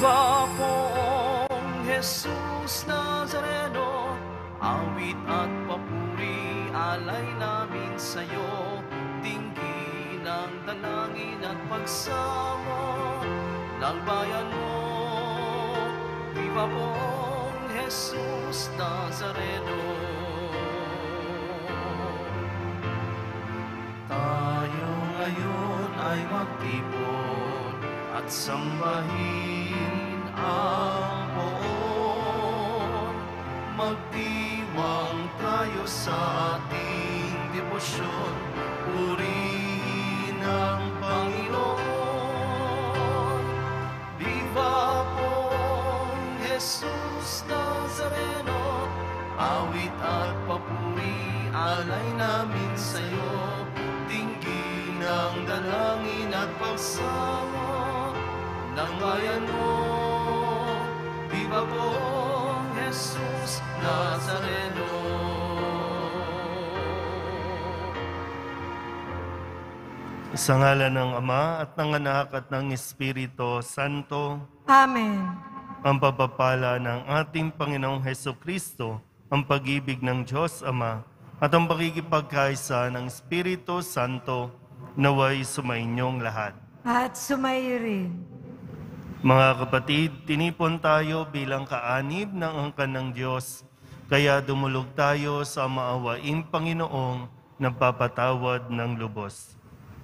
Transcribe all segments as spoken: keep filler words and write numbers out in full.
Viva poong Jesus Nazareno, awit at papuri alay namin sa'yo, tinggi ng dalangin at pagsamo ng bayan mo. Viva poong Jesus Nazareno. Tayo ngayon ay magtipon at sambahin ang poon. Magdiwang tayo sa ating debosyon, purihin ang Panginoon. Viva poong Jesus Nazareno, awit at papuri alay namin sa'yo, tinggi ng dalangin at pagsamo ng bayan mo. Viva poong Jesus Nazareno. Sa ngalan ng Ama at ng Anak at ng Espiritu Santo. Amen. Ang pagpapala ng ating Panginoong Hesukristo, ang pag-ibig ng Diyos Ama, at ang pakikipagkaisa ng Espiritu Santo naway sumainyong lahat. At sumayo rin. Mga kapatid, tinipon tayo bilang kaanib ng angkan ng Diyos, kaya dumulog tayo sa maawaing Panginoong nagpapatawad ng lubos.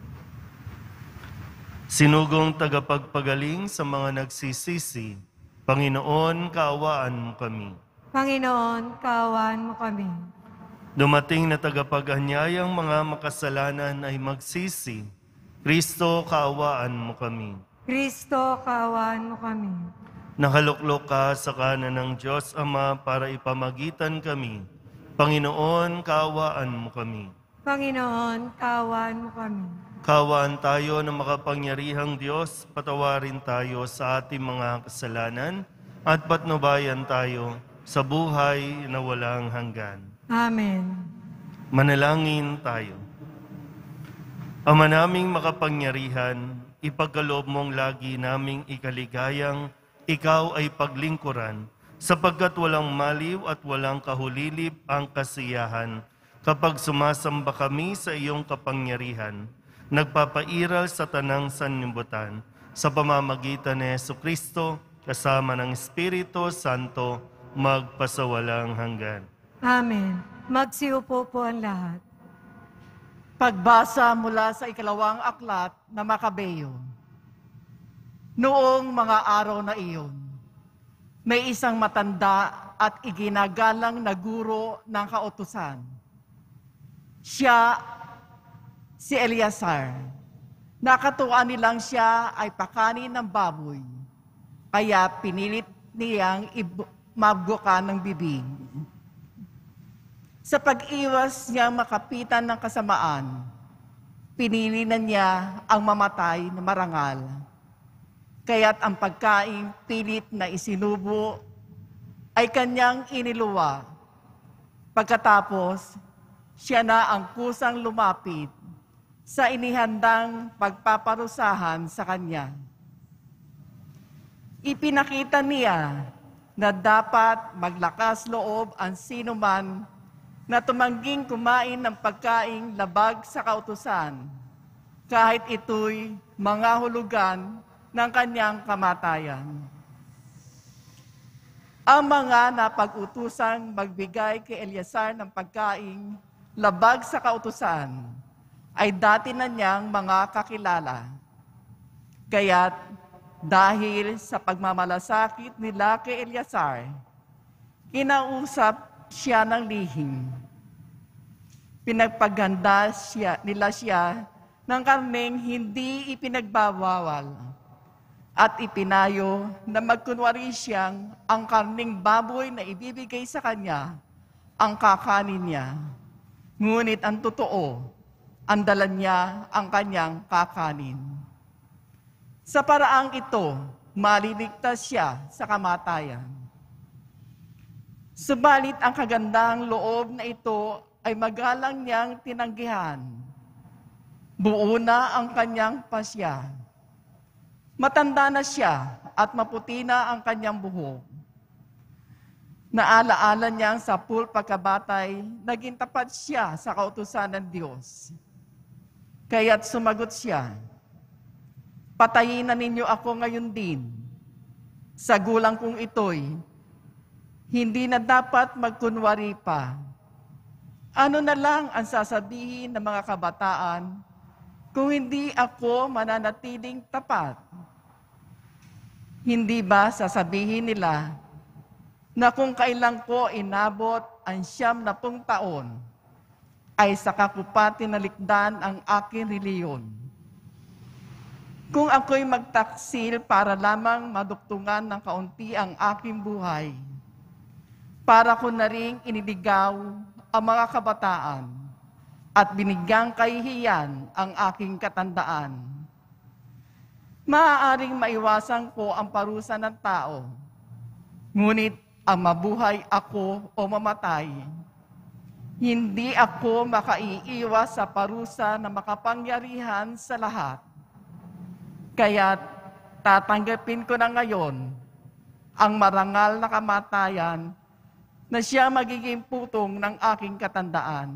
Sinugong tagapagpagaling sa mga nagsisisi, Panginoon, kaawaan mo kami. Panginoon, kaawaan mo kami. Dumating na tagapag-anyayang mga makasalanan ay magsisi, Kristo, kaawaan mo kami. Kristo, kaawaan mo kami. Nakaluklok ka sa kanan ng Diyos Ama para ipamagitan kami. Panginoon, kaawaan mo kami. Panginoon, kaawaan mo kami. Kaawaan tayo ng makapangyarihang Diyos, patawarin tayo sa ating mga kasalanan at patnubayan tayo sa buhay na walang hanggan. Amen. Manalangin tayo. Ama naming makapangyarihan, ipagkaloob mong lagi naming ikaligayang ikaw ay paglingkuran, sapagkat walang maliw at walang kahulilip ang kasiyahan kapag sumasamba kami sa iyong kapangyarihan, nagpapairal sa tanang sanlibutan sa pamamagitan ni Jesucristo kasama ng Espiritu Santo magpasawalang hanggan. Amen. Magsiupo po ang lahat. Pagbasa mula sa ikalawang aklat na Makabeyo. Noong mga araw na iyon, may isang matanda at iginagalang na guro ng kautusan. Siya, si Eleazar. Nakatuan nilang siya ay pakanin ng baboy, kaya pinilit niyang mabgukan ng bibig. Sa pag-iwas niya makapitan ng kasamaan, pinili na niya ang mamatay na marangal. Kaya't ang pagkaing pilit na isinubo ay kanyang iniluwa. Pagkatapos, siya na ang kusang lumapit sa inihandang pagpaparusahan sa kanya. Ipinakita niya na dapat maglakas loob ang sinuman na tumangging kumain ng pagkaing labag sa kautusan, kahit ito'y mga hulugan ng kanyang kamatayan. Ang mga napag-utusang magbigay kay Eleazar ng pagkaing labag sa kautusan ay dati na niyang mga kakilala. Kaya't dahil sa pagmamalasakit nila kay Eleazar, kinausap siya ng lihim. Pinagpaganda siya, nila siya ng karneng hindi ipinagbabawal at ipinayo na magkunwari siyang ang karneng baboy na ibibigay sa kanya ang kakanin niya. Ngunit ang totoo, ang dala niya ang kanyang kakanin. Sa paraang ito, maliligtas siya sa kamatayan. Subalit ang kagandahang loob na ito ay magalang niyang tinanggihan. Buo na ang kanyang pasya. Matanda na siya at maputi na ang kanyang buhok. Naalaala niyang sa pul pagkabatay, naging tapat siya sa kautusan ng Diyos. Kaya't sumagot siya, "Patayin na ninyo ako ngayon din. Sa gulang kong ito'y, hindi na dapat magkunwari pa. Ano na lang ang sasabihin ng mga kabataan kung hindi ako mananatiling tapat? Hindi ba sasabihin nila na kung kailan ko inabot ang siyam na pung taon, ay saka ko pa tinalikdan ang aking reliyon? Kung ako'y magtaksil para lamang maduktungan ng kaunti ang aking buhay, para ko na ring iniligaw ang mga kabataan at binigyang kahihiyan ang aking katandaan. Maaaring maiwasan ko ang parusa ng tao, ngunit ang mabuhay ako o mamatay, hindi ako makaiiwas sa parusa na makapangyarihan sa lahat. Kaya tatanggapin ko na ngayon ang marangal na kamatayan na siya magiging putong ng aking katandaan.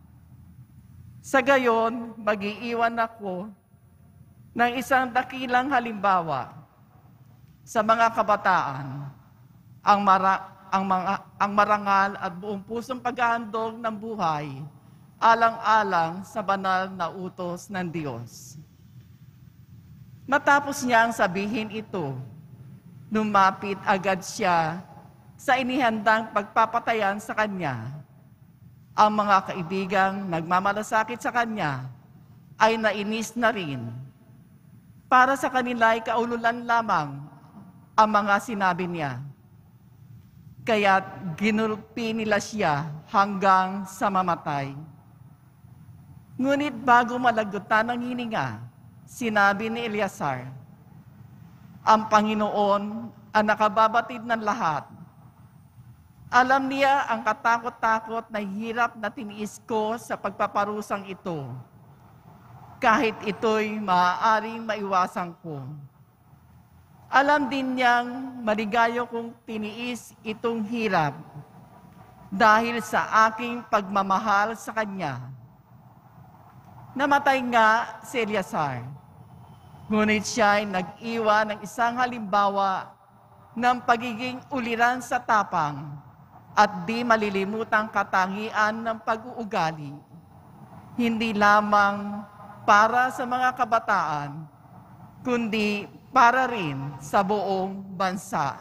Sa gayon, mag-iiwan ako ng isang dakilang halimbawa sa mga kabataan, ang, mara, ang, mga, ang marangal at buong pusong paghahandog ng buhay, alang-alang sa banal na utos ng Diyos." Matapos niyang sabihin ito, lumapit agad siya sa inihandang pagpapatayan sa kanya. Ang mga kaibigang nagmamalasakit sa kanya ay nainis na rin. Para sa kanila ay kaululan lamang ang mga sinabi niya. Kaya't ginulpi nila siya hanggang sa mamatay. Ngunit bago malagutan ng hininga, sinabi ni Eleazar, "Ang Panginoon ang nakababatid ng lahat. Alam niya ang katakot-takot na hirap na tiniis ko sa pagpaparusang ito, kahit ito'y maaaring maiwasan ko. Alam din niyang maligayo kong tiniis itong hirap dahil sa aking pagmamahal sa Kanya." Namatay nga si Eleazar, ngunit siya ay nag-iwan ng isang halimbawa ng pagiging uliran sa tapang at di malilimutang katangian ng pag-uugali, hindi lamang para sa mga kabataan, kundi para rin sa buong bansa.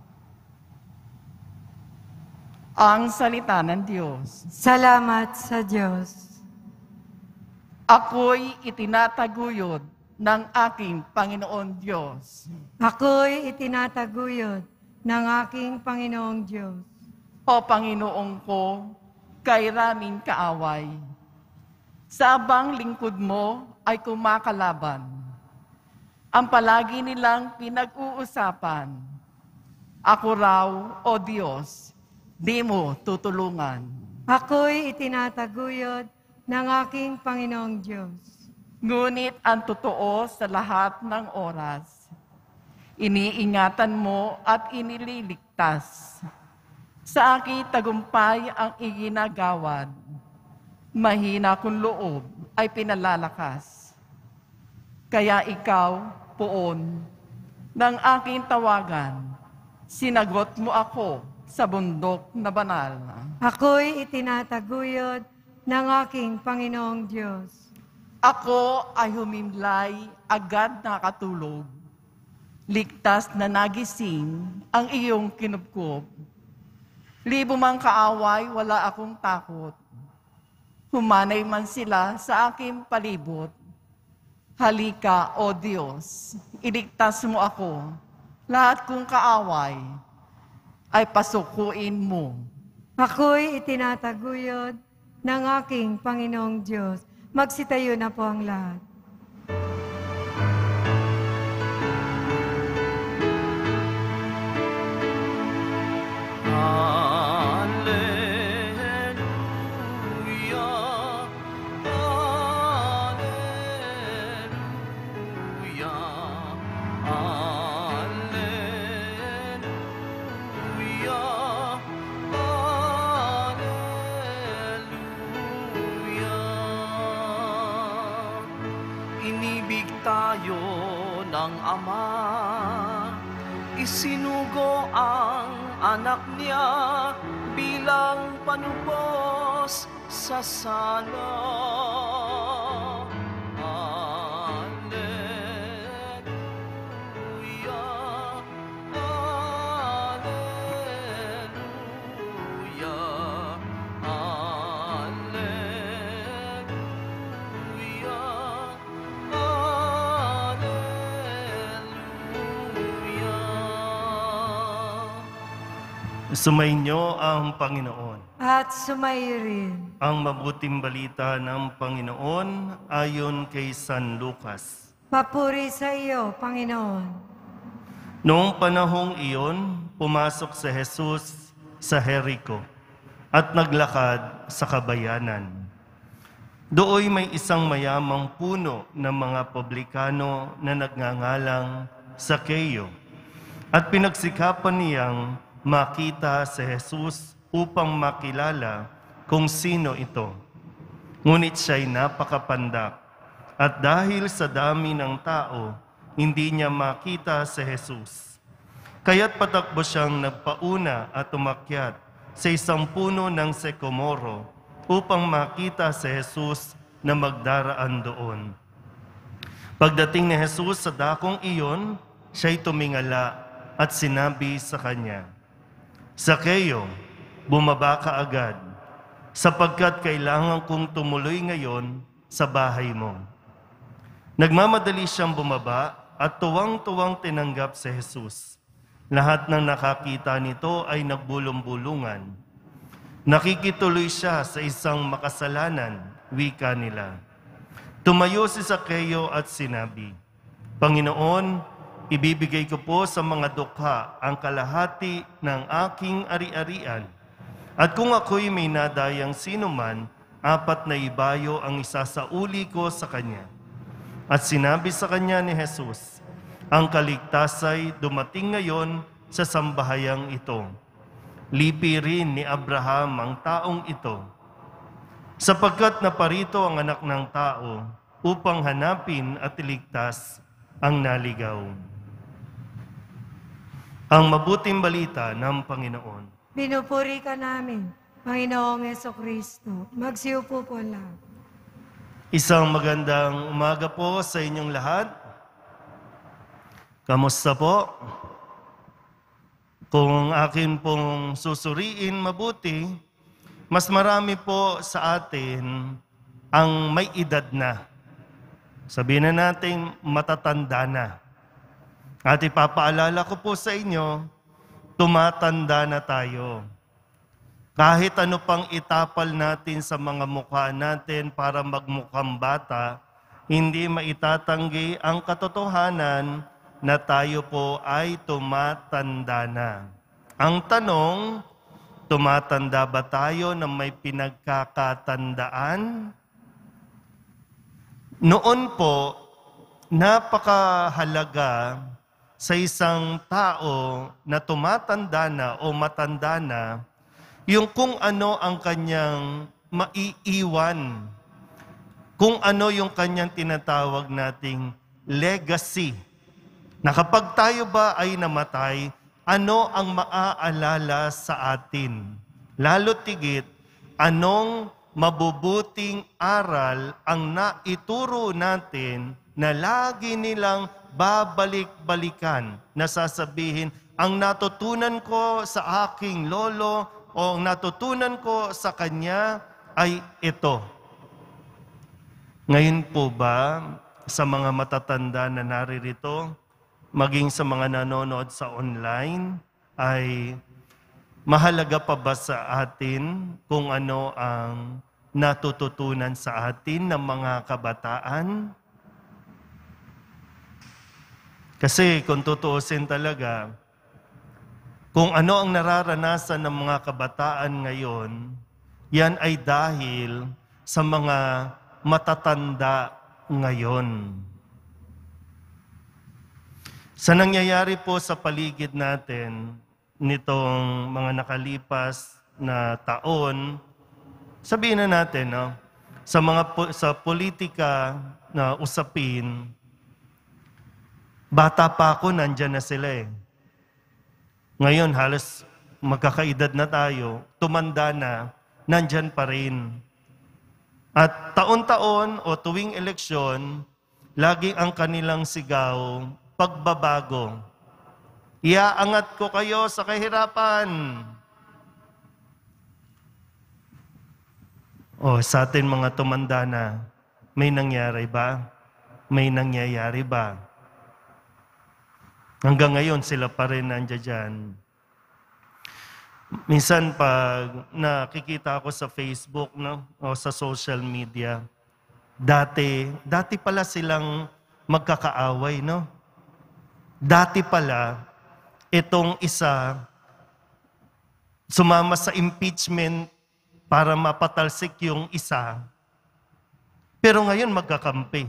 Ang salita ng Diyos. Salamat sa Diyos. Ako'y itinataguyod ng aking Panginoon Diyos. Ako'y itinataguyod ng aking Panginoong Diyos. O Panginoong ko, kay raming kaaway. Sa abang lingkod mo ay kumakalaban. Ang palagi nilang pinag-uusapan, ako raw, O Diyos, di mo tutulungan. Ako'y itinataguyod ng aking Panginoong Diyos. Ngunit ang totoo sa lahat ng oras, iniingatan mo at inililigtas. Sa aking tagumpay ang iginagawad, mahina kong loob ay pinalalakas. Kaya ikaw, poon, ng aking tawagan, sinagot mo ako sa bundok na banal. Ako'y itinataguyod ng aking Panginoong Diyos. Ako ay humimlay, agad nakatulog. Ligtas na nagising ang iyong kinupkup. Libo mang kaaway, wala akong takot. Humanay man sila sa aking palibot. Halika, O Diyos, iligtas mo ako. Lahat kong kaaway ay pasukuin mo. Ako'y itinataguyod ng aking Panginoong Diyos. Magsitayo na po ang lahat. Alleluia, Alleluia, inibig tayo ng Ama. Isinugo ang anak niya bilang panubos sa sala. Sumainyo ang Panginoon. At sumayo rin. Ang mabuting balita ng Panginoon ayon kay San Lucas. Papuri sa iyo, Panginoon. Noong panahong iyon, pumasok si Jesus sa Jericho at naglakad sa kabayanan. Dooy may isang mayamang puno ng mga publikano na nagngangalang Sakeo at pinagsikapan niyang makita si Jesus upang makilala kung sino ito. Ngunit siya'y napakapandak at dahil sa dami ng tao, hindi niya makita si Jesus. Kaya't patakbo siyang nagpauna at umakyat sa isang puno ng sekomoro upang makita si Jesus na magdaraan doon. Pagdating ni Jesus sa dakong iyon, siya'y tumingala at sinabi sa kanya, Sakeo, bumaba ka agad, sapagkat kailangan kong tumuloy ngayon sa bahay mo. Nagmamadali siyang bumaba at tuwang-tuwang tinanggap si Jesus. Lahat ng nakakita nito ay nagbulong-bulungan. Nakikituloy siya sa isang makasalanan, wika nila. Tumayo si Sakeo at sinabi, Panginoon, ibibigay ko po sa mga dukha ang kalahati ng aking ari-arian. At kung ako'y may nadayang sinuman, apat na ibayo ang isasauli ko sa kanya. At sinabi sa kanya ni Jesus, ang kaligtasay dumating ngayon sa sambahayang ito. Lipi rin ni Abraham ang taong ito. Sapagkat naparito ang anak ng tao upang hanapin at iligtas ang naligaw. Ang mabuting balita ng Panginoon. Pinupuri ka namin, Panginoong Jesucristo. Magsiupo po lang. Isang magandang umaga po sa inyong lahat. Kamusta po? Kung akin pong susuriin mabuti, mas marami po sa atin ang may edad na. Sabihin na natin matatanda na. At ipapaalala ko po sa inyo, tumatanda na tayo. Kahit ano pang itapal natin sa mga mukha natin para magmukhang bata, hindi maitatanggi ang katotohanan na tayo po ay tumatanda na. Ang tanong, tumatanda ba tayo na may pinagkakatandaan? Noon po, napakahalaga sa isang tao na tumatanda na o matanda na, yung kung ano ang kanyang maiiwan, kung ano yung kanyang tinatawag nating legacy. Na kapag tayo ba ay namatay, ano ang maaalala sa atin? Lalo tigit, anong mabubuting aral ang naituro natin na lagi nilang babalik-balikan, na sasabihin, ang natutunan ko sa aking lolo o ang natutunan ko sa kanya ay ito. Ngayon po ba, sa mga matatanda na naririto, maging sa mga nanonood sa online, ay mahalaga pa ba sa atin kung ano ang natututunan sa atin ng mga kabataan? Kasi kung tutuusin talaga, kung ano ang nararanasan ng mga kabataan ngayon, yan ay dahil sa mga matatanda ngayon. Sa nangyayari po sa paligid natin nitong mga nakalipas na taon, sabihin na natin, no, sa mga po- sa politika na usapin, bata pa ako, nandyan na sila eh. Ngayon, halos magkakaedad na tayo, tumanda na, nandyan pa rin. At taon-taon o tuwing eleksyon, lagi ang kanilang sigaw, pagbabago. Iaangat ko kayo sa kahirapan. O, sa atin mga tumanda na, may nangyari ba? May nangyayari ba? Hanggang ngayon, sila pa rin nandiyan dyan. Minsan pag nakikita ako sa Facebook, no, o sa social media, dati, dati pala silang magkakaaway, no? Dati pala, itong isa, sumama sa impeachment para mapatalsik yung isa. Pero ngayon magkakampi.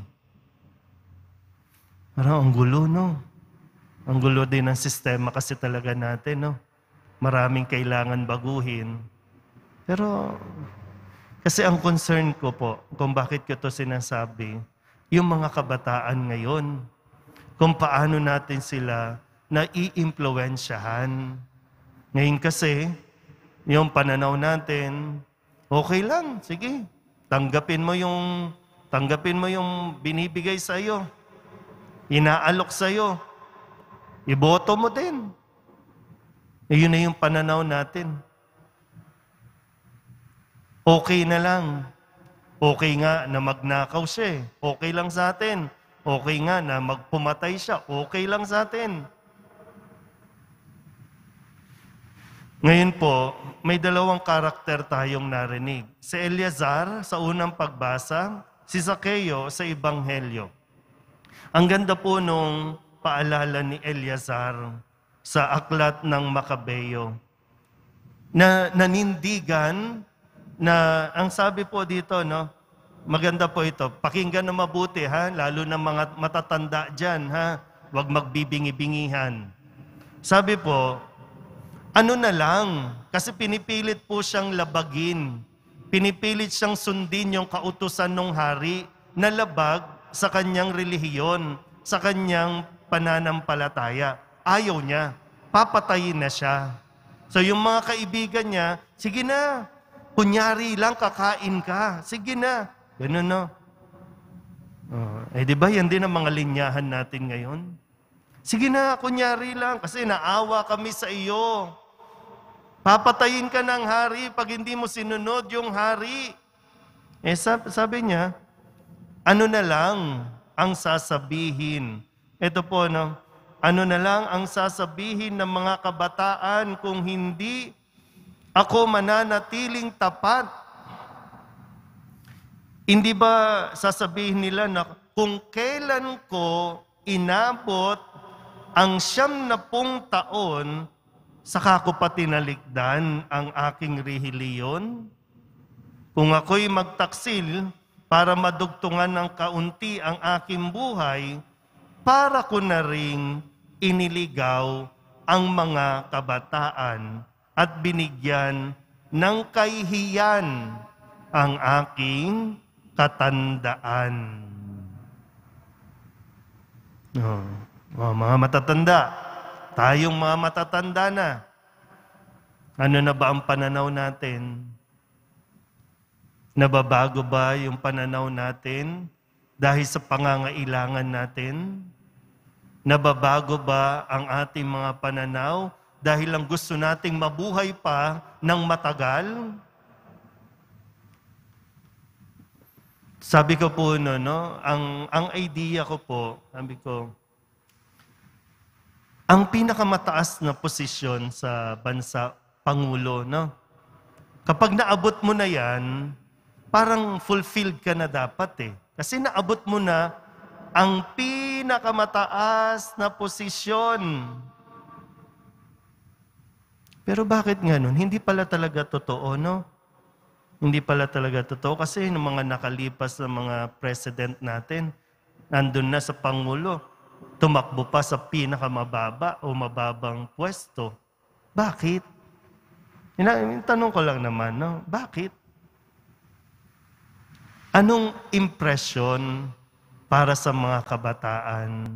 Parang ang gulo, no? Ang gulo din ng sistema kasi talaga natin, no? Maraming kailangan baguhin. Pero, kasi ang concern ko po, kung bakit ko ito sinasabi, yung mga kabataan ngayon, kung paano natin sila nai-impluwensyahan. Ngayon kasi, yung pananaw natin, okay lang, sige. Tanggapin mo yung tanggapin mo yung binibigay sa iyo. Inaalok sa iyo. Iboto mo din. E yun na yung pananaw natin. Okay na lang. Okay nga na magnakaw siya. eh. Okay lang sa atin. Okay nga na magpumatay siya. Okay lang sa atin. Ngayon po, may dalawang karakter tayong narinig. Si Eleazar sa unang pagbasa, si Zaccheo sa Ebanghelyo. Ang ganda po nung paalala ni Eleazar sa aklat ng Makabeo. Na nanindigan, na ang sabi po dito, no, maganda po ito, pakinggan na mabuti ha, lalo na mga matatanda dyan ha, huwag magbibingi-bingihan. Sabi po, ano na lang, kasi pinipilit po siyang labagin. Pinipilit siyang sundin yung kautusan ng hari na labag sa kanyang relihiyon, sa kanyang pananampalataya. Ayaw niya. Papatayin na siya. So yung mga kaibigan niya, sige na, kunyari lang kakain ka. Sige na. Ganun no. Oh, eh di ba yan din ang mga linyahan natin ngayon? Sige na, kunyari lang, kasi naawa kami sa iyo. Papatayin ka ng hari pag hindi mo sinunod yung hari. Eh sabi, sabi niya, ano na lang ang sasabihin? Ito po, no? Ano na lang ang sasabihin ng mga kabataan kung hindi ako mananatiling tapat? Hindi ba sasabihin nila na kung kailan ko inabot ang siyam na pung taon, saka ko pa tinalikdan ang aking rehiliyon? Kung ako'y magtaksil para madugtungan ng kaunti ang aking buhay, para ko na ring iniligaw ang mga kabataan at binigyan ng kahihiyan ang aking katandaan. Oh, oh, mga matatanda, tayong mga matatanda na, ano na ba ang pananaw natin? Nababago ba yung pananaw natin dahil sa pangangailangan natin? Nababago ba ang ating mga pananaw dahil lang gusto nating mabuhay pa ng matagal? Sabi ko po, no, no ang, ang idea ko po, sabi ko, ang pinakamataas na posisyon sa bansa, Pangulo, no? Kapag naabot mo na yan, parang fulfilled ka na dapat eh. Kasi naabot mo na ang pinakamataas na posisyon. Pero bakit nga nun? Hindi pala talaga totoo, no? Hindi pala talaga totoo kasi ng mga nakalipas na mga president natin, nandun na sa Pangulo, tumakbo pa sa pinakamababa o mababang pwesto. Bakit? Ina, tanong ko lang naman, no? Bakit? Anong impression para sa mga kabataan?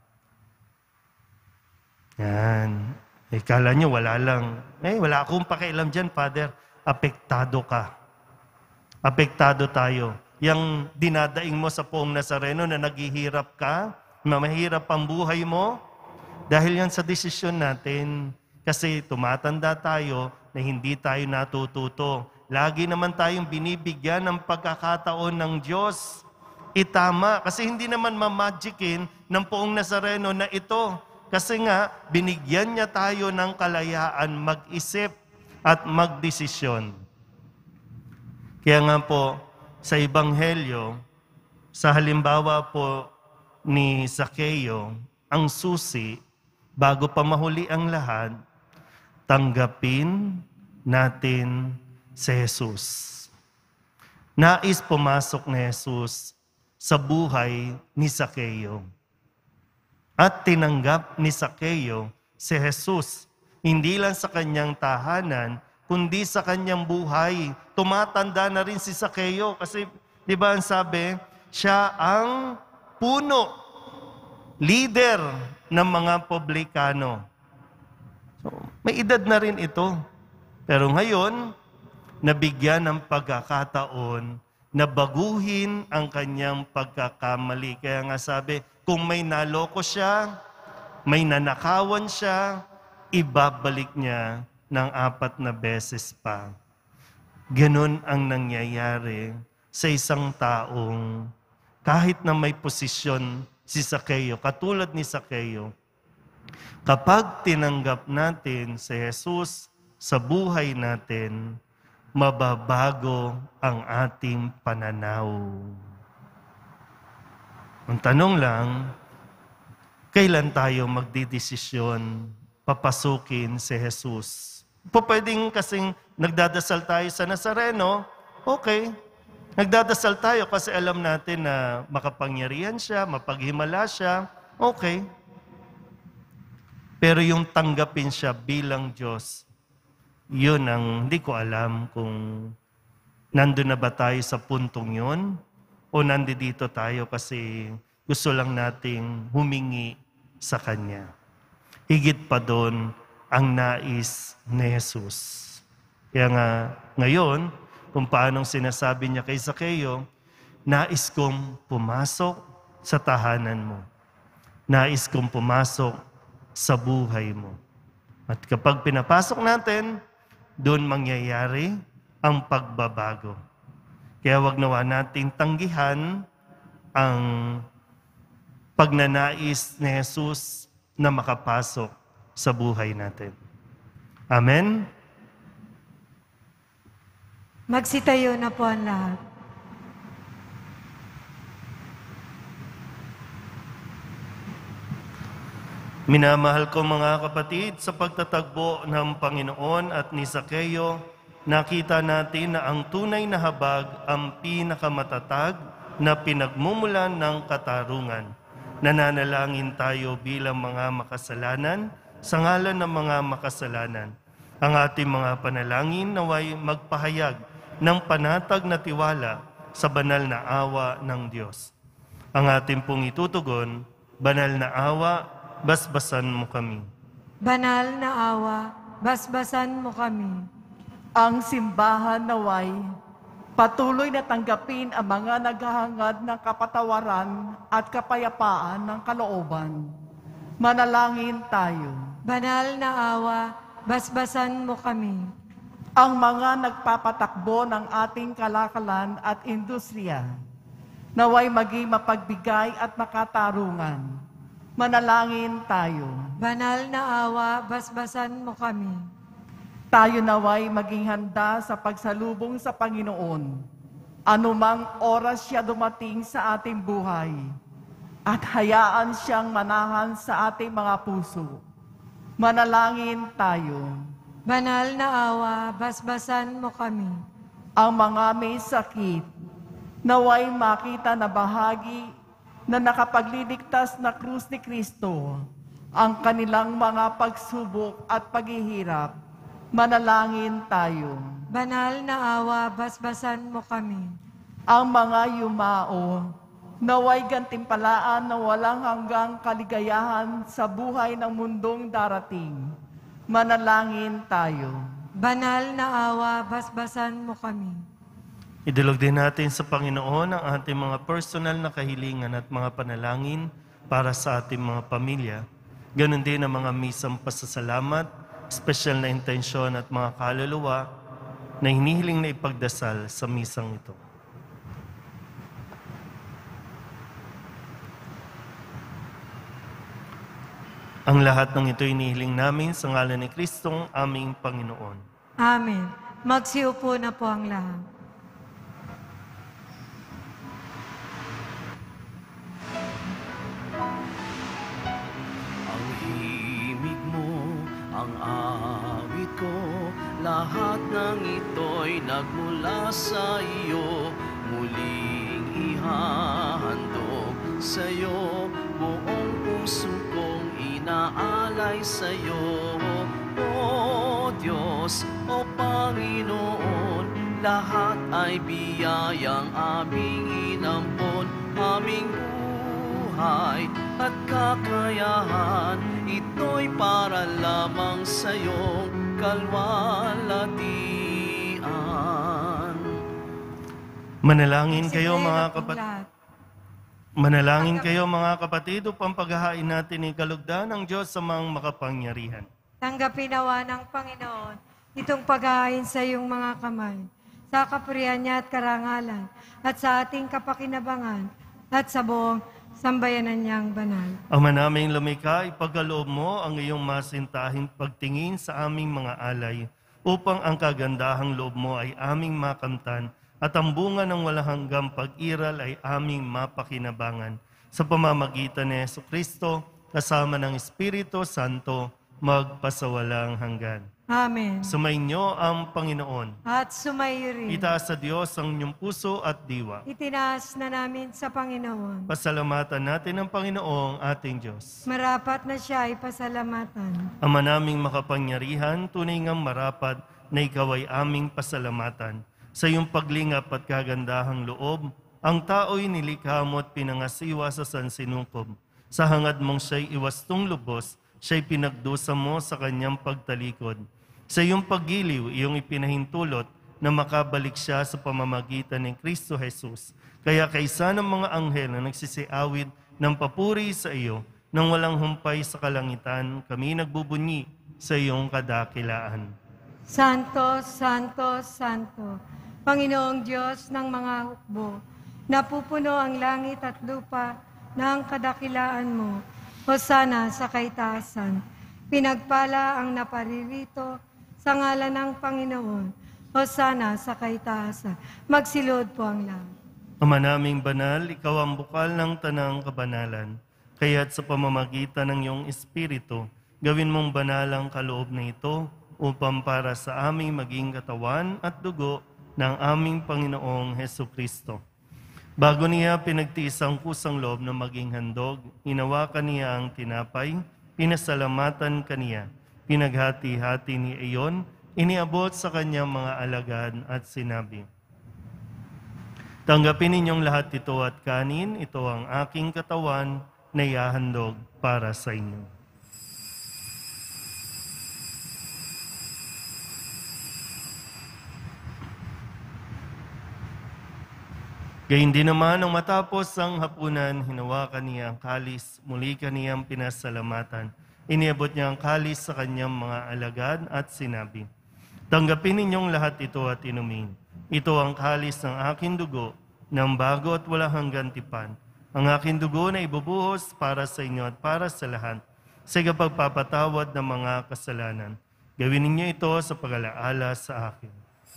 Yan. Eh, kala nyo wala lang. Eh, wala akong pakialam dyan, Father. Apektado ka. Apektado tayo. Yang dinadaing mo sa Poong Nazareno na naghihirap ka, na mahirap ang buhay mo, dahil yan sa desisyon natin. Kasi tumatanda tayo na hindi tayo natututo. Lagi naman tayong binibigyan ng pagkakataon ng Diyos. Itama. Kasi hindi naman mamagicin ng Poong Nazareno na ito. Kasi nga, binigyan niya tayo ng kalayaan mag-isip at magdesisyon. Kaya nga po, sa Ebanghelyo, sa halimbawa po ni Zaccheo, ang susi, bago pa mahuli ang lahat, tanggapin natin si Jesus. Nais pumasok ni Jesus sa buhay ni Zaccheo. At tinanggap ni Zaccheo si Jesus, hindi lang sa kanyang tahanan, kundi sa kanyang buhay. Tumatanda na rin si Zaccheo kasi, di ba ang sabi, siya ang puno, leader ng mga publikano. So, may edad na rin ito. Pero ngayon, nabigyan ng pagkakataon na baguhin ang kanyang pagkakamali. Kaya nga sabi, kung may naloko siya, may nanakawan siya, ibabalik niya ng apat na beses pa. Ganon ang nangyayari sa isang taong kahit na may posisyon si Zaccheo, katulad ni Zaccheo, kapag tinanggap natin si Jesus sa buhay natin, mababago ang ating pananaw. Ang tanong lang, kailan tayo magdidesisyon papasukin si Jesus? Po pwedeng kasing nagdadasal tayo sa Nazareno, okay. Nagdadasal tayo kasi alam natin na makapangyarihan siya, mapaghimala siya, okay. Pero yung tanggapin siya bilang Diyos, yun ang hindi ko alam kung nandun na ba tayo sa puntong yun o nandito tayo kasi gusto lang nating humingi sa Kanya. Higit pa doon ang nais ni Jesus. Kaya nga ngayon, kung paanong sinasabi niya kay Zaccheo, nais kong pumasok sa tahanan mo. Nais kong pumasok sa buhay mo. At kapag pinapasok natin, doon mangyayari ang pagbabago. Kaya wag nawa nating tanggihan ang pagnanais ni Jesus na makapasok sa buhay natin. Amen? Magsitayo na po ang lahat. Minamahal ko mga kapatid, sa pagtatagbo ng Panginoon at ni Zaccheo, nakita natin na ang tunay na habag ang pinakamatatag na pinagmumulan ng katarungan. Nananalangin tayo bilang mga makasalanan sa ngalan ng mga makasalanan. Ang ating mga panalangin naway magpahayag ng panatag na tiwala sa banal na awa ng Diyos. Ang ating pong itutugon, banal na awa, basbasan mo kami. Banal na awa, basbasan mo kami. Ang simbahan naway patuloy na tanggapin ang mga naghahangad ng kapatawaran at kapayapaan ng kalooban. Manalangin tayo. Banal na awa, basbasan mo kami. Ang mga nagpapatakbo ng ating kalakalan at industriya, naway maging mapagbigay at makatarungan. Manalangin tayo. Banal na awa, basbasan mo kami. Tayo naway maging handa sa pagsalubong sa Panginoon, anumang oras siya dumating sa ating buhay, at hayaan siyang manahan sa ating mga puso. Manalangin tayo. Banal na awa, basbasan mo kami. Ang mga may sakit, naway makita na bahagi na nakapagliligtas na krus ni Kristo, ang kanilang mga pagsubok at paghihirap. Manalangin tayo. Banal na awa, basbasan mo kami. ang mga yumao, naway gantimpalaan na walang hanggang kaligayahan sa buhay ng mundong darating. Manalangin tayo. Banal na awa, basbasan mo kami. Idulog din natin sa Panginoon ang ating mga personal na kahilingan at mga panalangin para sa ating mga pamilya. Ganon din ang mga misang pasasalamat, espesyal na intensyon at mga kaluluwa na hinihiling na ipagdasal sa misang ito. Ang lahat ng ito inihiling namin sa ngalan ni Kristong aming Panginoon. Amen. Magsiupo na po ang lahat. Ang himig mo, ang awit ko, lahat ng ito'y nagmula sa iyo. Muling ihahandog sa iyo, buong puso kong inaalay sa iyo. O Diyos, o Panginoon, lahat ay biyayang aming inampon, aming buhay at kakayahan, ito'y para lamang sa iyong kalwalatian. Manalangin kayo Sigayan mga na pong kapatid. lahat. Manalangin kayo mga kapatid upang paghahain natin ni kalugdan ng Diyos sa mga makapangyarihan. Tanggapin nawa ng Panginoon itong paghahain sa iyong mga kamay, sa kapurihan niya at karangalan, at sa ating kapakinabangan, at sa buong sambayanan niyang banal. Ama naming lumikha, ipagkaloob mo ang iyong masintahing pagtingin sa aming mga alay, upang ang kagandahang loob mo ay aming makamtan, at ang bunga ng walang hanggang pag-iral ay aming mapakinabangan. Sa pamamagitan ni Jesucristo, kasama ng Espiritu Santo, magpasawalang hanggan. Amen. Sumainyo ang Panginoon. At sumayo rin. Itaas sa Diyos ang inyong puso at diwa. Itinaas na namin sa Panginoon. Pasalamatan natin ang Panginoong ating Diyos. Marapat na siya ay pasalamatan. Ama naming makapangyarihan, tunay ngang marapat na ikaw ay aming pasalamatan. Sa iyong paglingap at kagandahang loob, ang tao'y nilikha mo at pinangasiwa sa sansinukob. Sa hangad mong siya'y iwastong lubos, siya'y pinagdusa mo sa kanyang pagtalikod. Sa iyong paggiliw, iyong ipinahintulot na makabalik siya sa pamamagitan ng Kristo Jesus. Kaya kaysa ng mga anghel na nagsisiawid ng papuri sa iyo, nang walang humpay sa kalangitan, kami nagbubunyi sa iyong kadakilaan. Santo, Santo, Santo, Panginoong Diyos ng mga hukbo, napupuno ang langit at lupa ng kadakilaan mo. Hosana sa kaitaasan. Pinagpala ang naparirito sa ngalan ng Panginoon. Hosana sa kaitaasan. Magsilod po ang lahat. Ama naming banal, ikaw ang bukal ng tanang kabanalan. Kaya't sa pamamagitan ng iyong Espiritu, gawin mong banal ang kaloob na ito upang para sa aming maging katawan at dugo ng aming Panginoong Hesukristo. Bago niya pinagtiis ang kusang loob na maging handog, hinawakan niya ang tinapay, pinasalamatan kaniya, pinaghati-hati ni iyon, iniabot sa kanyang mga alagad at sinabi, tanggapin ninyong lahat ito at kanin, ito ang aking katawan na ihahandog para sa inyo. Gayun din naman, nang matapos ang hapunan, hinawakan niya ang kalis, muli kaniyang pinasalamatan. Iniabot niya ang kalis sa kanyang mga alagad at sinabi, tanggapin ninyong lahat ito at inumin. Ito ang kalis ng aking dugo, ng bago at walang hanggang tipan. Ang aking dugo na ibubuhos para sa inyo at para sa lahat, sa pagpapatawad ng mga kasalanan. Gawin ninyo ito sa pag-alaala sa akin.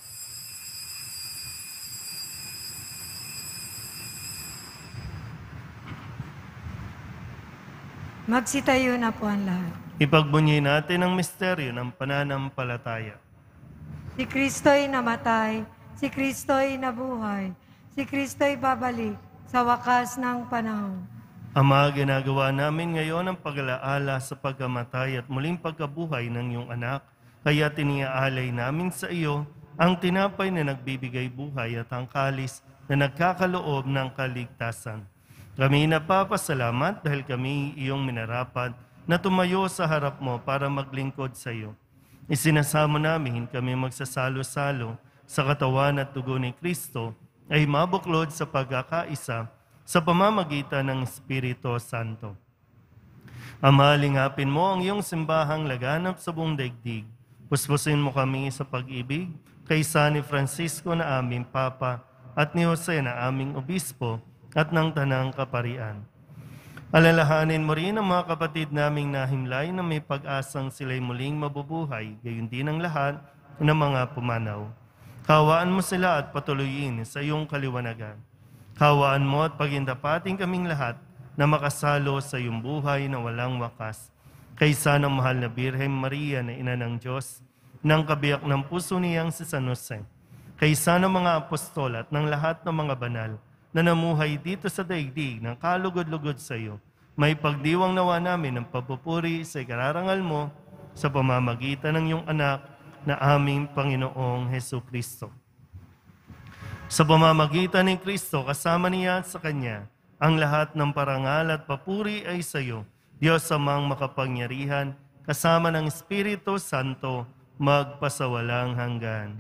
Magsitayo na po ang lahat. Ipagbunyi natin ang misteryo ng pananampalataya. Si Kristo'y namatay, si Kristo'y nabuhay, si Kristo'y babalik sa wakas ng panahon. Ama, ginagawa namin ngayon ang pag-alaala sa pagkamatay at muling pagkabuhay ng iyong anak, kaya tiniaalay namin sa iyo ang tinapay na nagbibigay buhay at ang kalis na nagkakaloob ng kaligtasan. Kami napapasalamat dahil kami iyong minarapat na tumayo sa harap mo para maglingkod sa iyo. Isinasamo namin kami magsasalo-salo sa katawan at dugo ni Kristo ay mabuklod sa pagkakaisa sa pamamagitan ng Espiritu Santo. Ama, lingapin mo ang iyong simbahang laganap sa buong daigdig. Puspusin mo kami sa pag-ibig kaysa ni Francisco na aming Papa at ni Jose na aming Obispo at ng Tanang Kaparian. Alalahanin mo rin ang mga kapatid naming nahimlay na may pag-asang sila'y muling mabubuhay, gayon din ang lahat ng mga pumanaw. Kawaan mo sila at patuloyin sa iyong kaliwanagan. Kawaan mo at pagindapating kaming lahat na makasalo sa iyong buhay na walang wakas. Kaysa ng mahal na Birhen Maria na Ina ng Diyos, ng kabiyak ng puso niyang si San Jose, kaysa ng mga apostol at ng lahat ng mga banal na namuhay dito sa daigdig ng kalugod-lugod sa iyo, may pagdiwang nawa namin ng papupuri sa ikararangal mo sa pamamagitan ng iyong anak na aming Panginoong Hesu Kristo. Sa pamamagitan ni Kristo, kasama niya at sa Kanya, ang lahat ng parangal at papuri ay sa iyo, Diyos amang makapangyarihan, kasama ng Espiritu Santo, magpasawalang hanggan.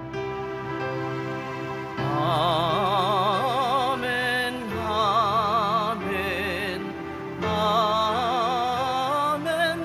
Amen, amen, amen,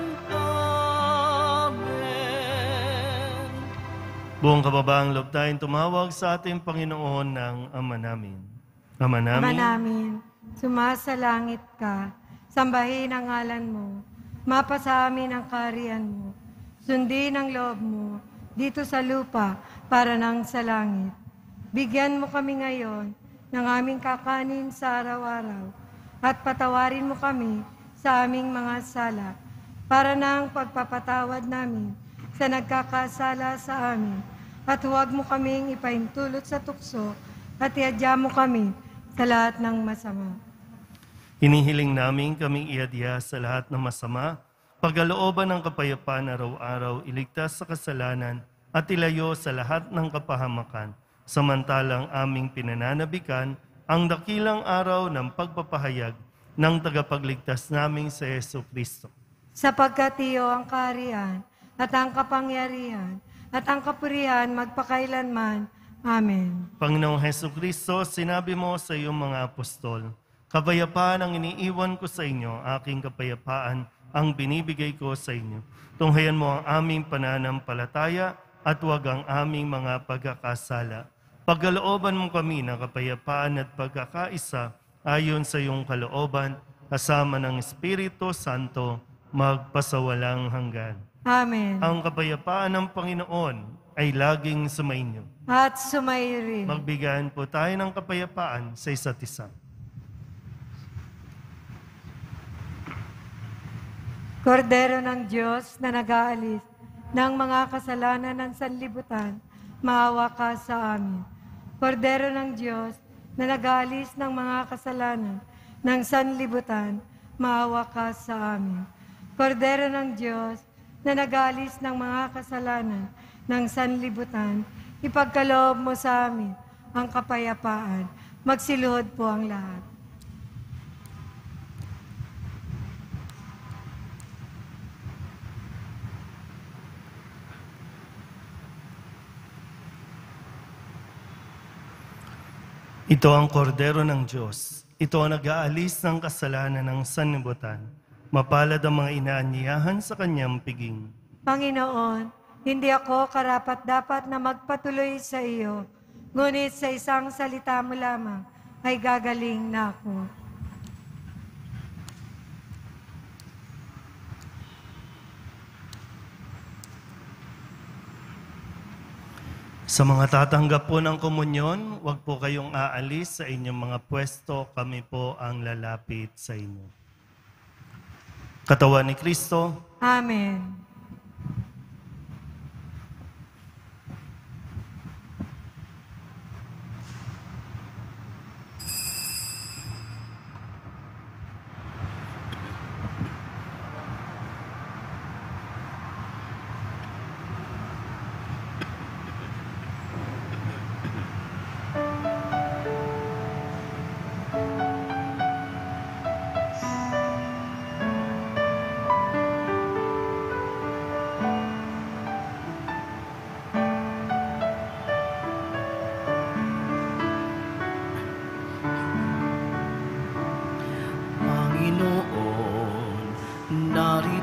amen. Buong kababaang loob tayong tumawag sa ating Panginoon ng Ama namin. Ama namin, Ama namin, sumasalangit ka, sambahin ang ngalan mo, mapasa amin ang kaharian mo, sundin ang loob mo, dito sa lupa para nang sa langit. Bigyan mo kami ngayon ng aming kakanin sa araw-araw at patawarin mo kami sa aming mga sala para nang pagpapatawad namin sa nagkakasala sa amin. At huwag mo kaming ipahintulot sa tukso at iadya mo kami sa lahat ng masama. hinihiling namin kaming iadya sa lahat ng masama, pagkalooban ng kapayapaan araw-araw, iligtas sa kasalanan at ilayo sa lahat ng kapahamakan. Samantalang aming pinananabikan ang dakilang araw ng pagpapahayag ng tagapagligtas naming si Hesu Kristo. Sapagkat iyo ang kaharian at ang kapangyarihan at ang kapurihan magpakailanman. Amen. Panginoong Hesu Kristo, sinabi mo sa iyong mga apostol, kapayapaan ang iniiwan ko sa inyo, aking kapayapaan ang binibigay ko sa inyo. Tunghayan mo ang aming pananampalataya at huwag ang aming mga pagkakasala. Pagkalooban mo kami ng kapayapaan at pagkakaisa ayon sa iyong kalooban, kasama ng Espiritu Santo, magpasawalang hanggan. Amen. Ang kapayapaan ng Panginoon ay laging sumainyo. At sumayo rin. Magbigayan po tayo ng kapayapaan sa isa't isa. Kordero ng Diyos na nag-aalis ng mga kasalanan ng sanlibutan, maawa ka sa amin. Kordero ng Diyos na nag-aalis ng mga kasalanan ng sanlibutan, maawa ka sa amin. Kordero ng Diyos na nag-aalis ng mga kasalanan ng sanlibutan, ipagkaloob mo sa amin ang kapayapaan. Magsiluhod po ang lahat. Ito ang kordero ng Diyos. Ito ang nag-aalis ng kasalanan ng sanlibutan. Mapalad ang mga inaanyayahan sa kanyang piging. Panginoon, hindi ako karapat-dapat na magpatuloy sa iyo, ngunit sa isang salita mo lamang ay gagaling na ako. Sa mga tatanggap po ng komunyon, huwag po kayong aalis sa inyong mga pwesto, kami po ang lalapit sa inyo. Katawan ni Kristo, Amen.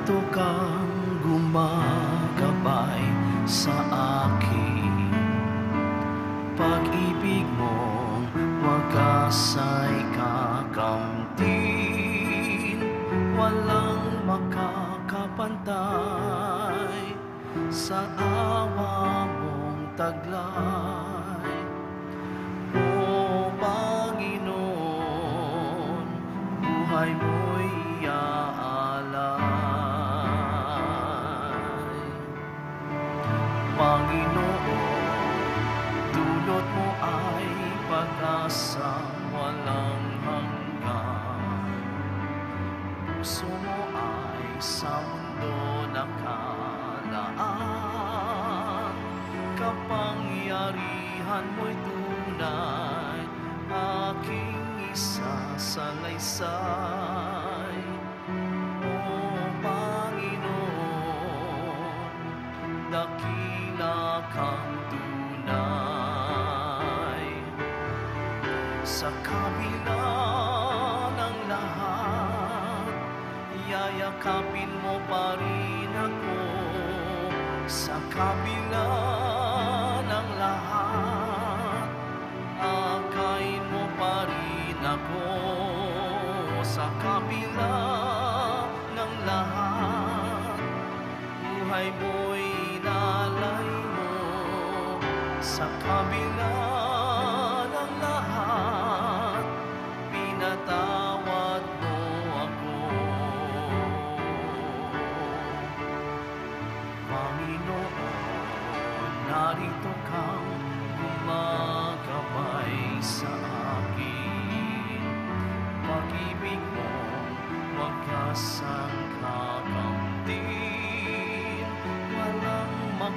narito kang gumagabay sa akin. Pag-ibig mong wagas ay kakamtin, walang makakapantay sa awa mong taglay. O Panginoon, buhay mo'y iaalay. Panginoon, dulot mo ay pag-asang walang hanggan. Puso mo ay sa mundo nakalaan. Kapangyarihan mo'y tunay, aking isasalaysay. O Panginoon, dakila kang tunay. Sa kabila ng lahat, yayakapin mo pa rin ako. Sa kabila ng lahat, akayin mo pa rin ako. Sa kabila ng lahat, buhay mo'y inalay mo. Sa kabila ng lahat, pinatawad mo ako. Panginoon, narito kang gumagabay sa akin. Pag-ibig mo wagas ang kakamtin, walang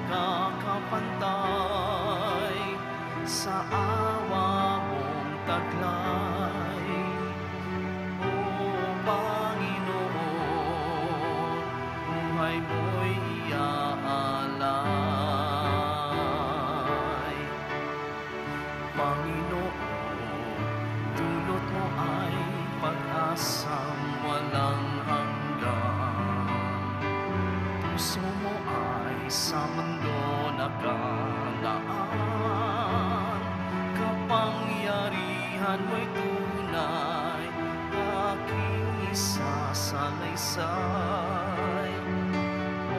makakapantay sa awa mong taglay. O Panginoon, buhay mo'y iaalay. Panginoon, dulot mo ay pag-asang walang hanggan. Puso mo ay sa mundo nakalaan. Kapangyarihan mo'y tunay, aking isasalaysay. O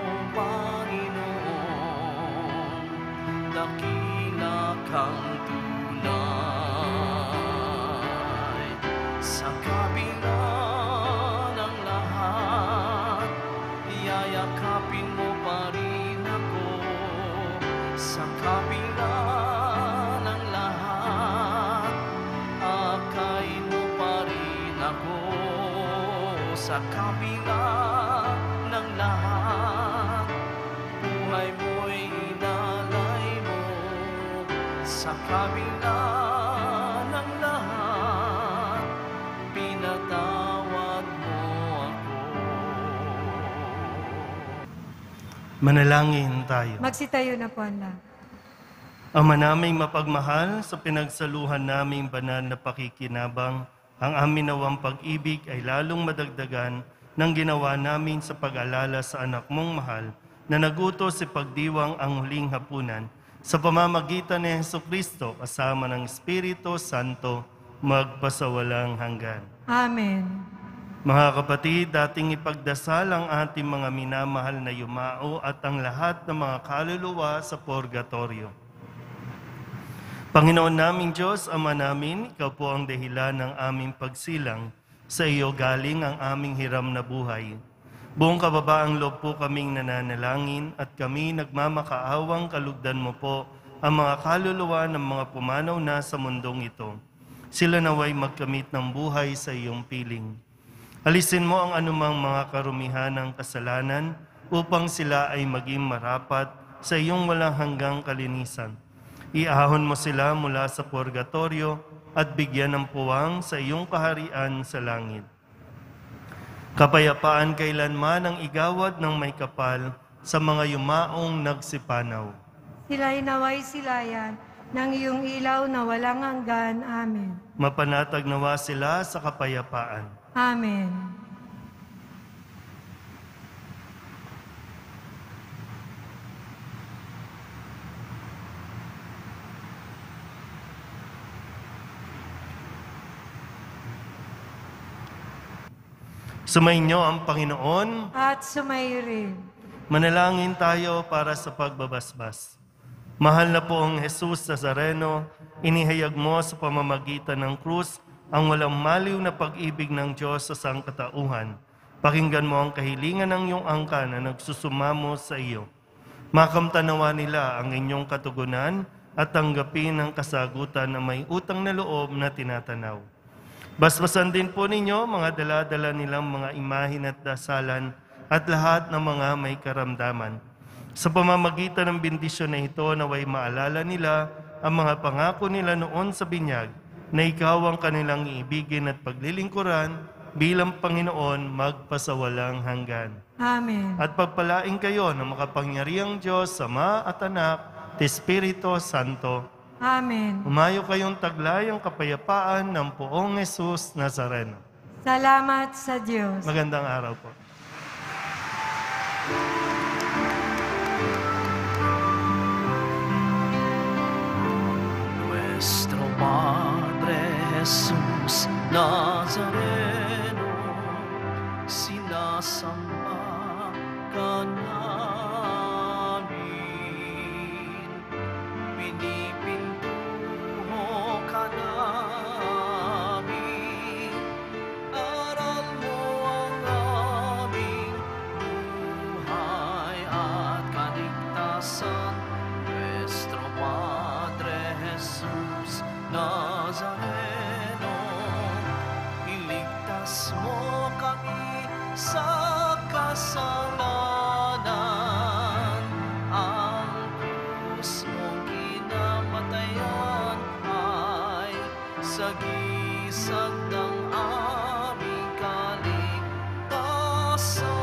Panginoon, dakila kang tunay. Sa kabila ng lahat, yayakapin mo pa rin ako. Sa kabila ng lahat, akayin mo pa rin ako. Sa kabila ng lahat, buhay mo'y inalay mo. Sa kabila ng lahat, pinatawad mo ako. Manalangin tayo. Magsitayo na po ang lahat. Ama naming mapagmahal, sa pinagsaluhan naming banal na pakikinabang, ang amin nawang pag-ibig ay lalong madagdagan ng ginawa namin sa pag-alala sa anak mong mahal na nagutos si pagdiwang ang huling hapunan sa pamamagitan ni Hesukristo kasama ng Espiritu Santo magpasawalang hanggan. Amen. Mga kapatid, dating ipagdasal ang ating mga minamahal na yumao at ang lahat ng mga kaluluwa sa purgatorio. Panginoon naming Diyos, Ama namin, Ikaw po ang dahilan ng aming pagsilang. Sa iyo galing ang aming hiram na buhay. Buong kababaang loob po kaming nananalangin at kami nagmamakaawang kalugdan mo po ang mga kaluluwa ng mga pumanaw na sa mundong ito. Sila naway magkamit ng buhay sa iyong piling. Alisin mo ang anumang mga karumihan ng kasalanan upang sila ay maging marapat sa iyong walang hanggang kalinisan. Iahon mo sila mula sa purgatorio at bigyan ng puwang sa iyong kaharian sa langit. Kapayapaan kailanman ang igawad ng may kapal sa mga yumaong nagsipanaw. Sila'y naway silayan ng iyong ilaw na walang hanggan. Amen. Mapanatag nawa sila sa kapayapaan. Amen. Sumainyo ang Panginoon. at sumayirin. Manalangin tayo para sa pagbabasbas. Mahal na poong Jesus Nazareno, inihayag mo sa pamamagitan ng krus ang walang maliw na pag-ibig ng Diyos sa sangkatauhan. Pakinggan mo ang kahilingan ng iyong angka na nagsusumamo sa iyo. Makamtanawa nila ang inyong katugunan at tanggapin ang kasagutan na may utang na loob na tinatanaw. Basbasan din po ninyo mga dala-dala nilang mga imahin at dasalan at lahat ng mga may karamdaman. Sa pamamagitan ng bendisyon na ito, naway maalala nila ang mga pangako nila noon sa binyag na ikaw ang kanilang iibigin at paglilingkuran bilang Panginoon magpasawalang hanggan. Amen. At pagpalain kayo ng makapangyarihang Diyos, Ama at Anak, at Espiritu Santo. Amen. Umayo kayong taglayang kapayapaan ng poong Jesus Nazareno. Salamat sa Diyos. Magandang araw po. Nuestro Padre Jesus Nazareno, sinasamba ka namin, pinipintuho ka namin, aral mo ang aming buhay at kaligtasan. Nuestro Padre Jesus Nazareno, iligtas mo kami sa kasalanan. Ang krus mong kinamatayan ay sagisag ng aming kaligtasan.